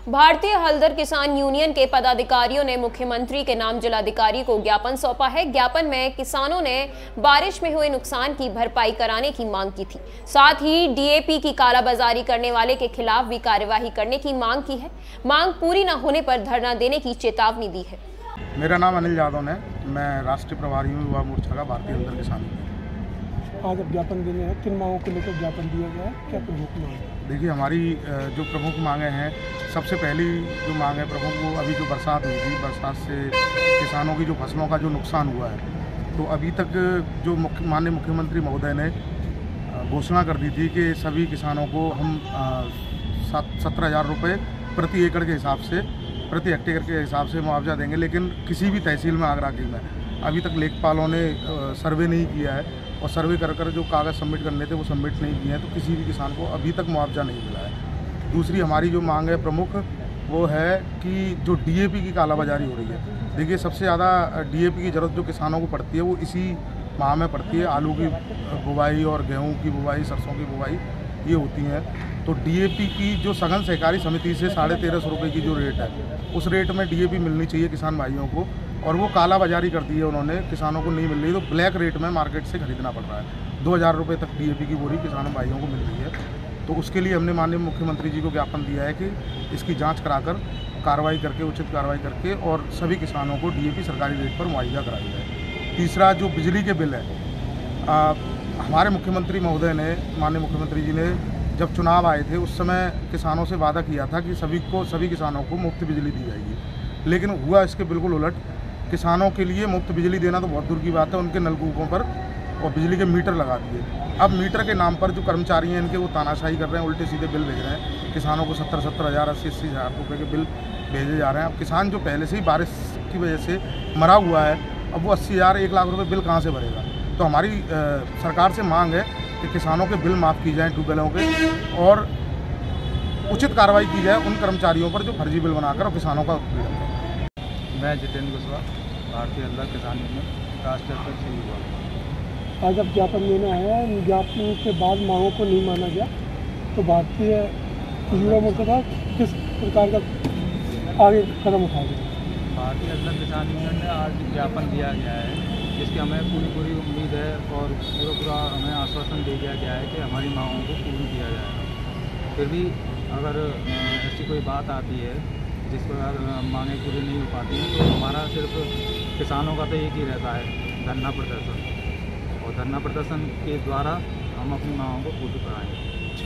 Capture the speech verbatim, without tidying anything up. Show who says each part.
Speaker 1: भारतीय हलदर किसान यूनियन के पदाधिकारियों ने मुख्यमंत्री के नाम जिलाधिकारी को ज्ञापन सौंपा है। ज्ञापन में किसानों ने बारिश में हुए नुकसान की भरपाई कराने की मांग की थी। साथ ही डीएपी की कालाबाजारी करने वाले के खिलाफ भी कार्यवाही करने की मांग की है। मांग पूरी न होने पर धरना देने की चेतावनी दी है।
Speaker 2: मेरा नाम अनिल यादव है, मैं राष्ट्रीय प्रभारी हूँ युवा मोर्चा का भारतीय हलदर किसान यूनियन।
Speaker 3: आज अब ज्ञापन देने हैं, किन मांगों को लेकर ज्ञापन दिया गया है, क्या प्रमुख मांग है?
Speaker 2: देखिए, हमारी जो प्रमुख मांगें हैं, सबसे पहली जो मांग है प्रमुख, वो अभी जो बरसात हुई थी, बरसात से किसानों की जो फसलों का जो नुकसान हुआ है, तो अभी तक जो मुख्य माननीय मुख्यमंत्री महोदय ने घोषणा कर दी थी कि सभी किसानों को हम सत्रह हज़ार रुपये प्रति एकड़ के हिसाब से, प्रति हेक्टेयर के हिसाब से मुआवजा देंगे, लेकिन किसी भी तहसील में आगरा की में अभी तक लेखपालों ने सर्वे नहीं किया है और सर्वे कर कर जो कागज़ सबमिट करने थे वो सबमिट नहीं किए हैं, तो किसी भी किसान को अभी तक मुआवजा नहीं मिला है। दूसरी हमारी जो मांग है प्रमुख, वो है कि जो डीएपी की कालाबाजारी हो रही है। देखिए, सबसे ज़्यादा डीएपी की ज़रूरत जो किसानों को पड़ती है वो इसी माह में पड़ती है। आलू की बुवाई और गेहूँ की बुवाई, सरसों की बुवाई ये होती हैं। तो डीएपी की जो सघन सहकारी समिति से साढ़े तेरह सौ रुपये की जो रेट है, उस रेट में डीएपी मिलनी चाहिए किसान भाइयों को, और वो कालाबाजारी कर दी है उन्होंने, किसानों को नहीं मिल रही, तो ब्लैक रेट में मार्केट से खरीदना पड़ रहा है। दो हज़ार रुपये तक डीएपी की बोरी किसानों भाइयों को मिल रही है। तो उसके लिए हमने माननीय मुख्यमंत्री जी को ज्ञापन दिया है कि इसकी जांच कराकर कार्रवाई करके, उचित कार्रवाई करके और सभी किसानों को डीएपी सरकारी रेट पर मुहैया कराई जाए। तीसरा, जो बिजली के बिल है, आ, हमारे मुख्यमंत्री महोदय ने, माननीय मुख्यमंत्री जी ने जब चुनाव आए थे उस समय किसानों से वादा किया था कि सभी को सभी किसानों को मुफ्त बिजली दी जाएगी, लेकिन हुआ इसके बिल्कुल उलट। किसानों के लिए मुफ्त बिजली देना तो बहुत दूर की बात है, उनके नलकूपों पर और बिजली के मीटर लगा दिए। अब मीटर के नाम पर जो कर्मचारी हैं इनके वो तानाशाही कर रहे हैं, उल्टे सीधे बिल भेज रहे हैं किसानों को। सत्तर सत्तर हज़ार अस्सी अस्सी हज़ार रुपये के बिल भेजे जा रहे हैं। अब किसान जो पहले से ही बारिश की वजह से मरा हुआ है, अब वो अस्सी हज़ार एक लाख रुपये बिल कहाँ से भरेगा। तो हमारी आ, सरकार से मांग है कि किसानों के बिल माफ़ की जाएँ ट्यूबवेलों के, और उचित कार्रवाई की जाए उन कर्मचारियों पर जो फर्जी बिल बनाकर और किसानों का उत्पीड़न करें।
Speaker 4: मैं जितेंद्र कुशवाहा, भारतीय हलदर किसान यूनियन राष्ट्रीय अध्यक्ष युवा।
Speaker 3: आज अब ज्ञापन देना है, ज्ञापन के बाद मांगों को नहीं माना गया, तो भारतीय युवा मोर्चा का किस प्रकार का आगे कदम उठाएगा?
Speaker 4: भारतीय हलदर किसान यूनियन ने आज ज्ञापन दिया गया है, जिसकी हमें पूरी पूरी उम्मीद है और पूरा पूरा हमें आश्वासन दे दिया गया है कि हमारी मांगों को पूरी किया जाएगा। फिर भी अगर ऐसी कोई बात आती है जिस पर मांगें पूरी नहीं हो पाती हैं, तो हमारा सिर्फ किसानों का तो एक ही रहता है, धरना प्रदर्शन, और धरना प्रदर्शन के द्वारा हम अपनी मांगों को पूरी कराएंगे।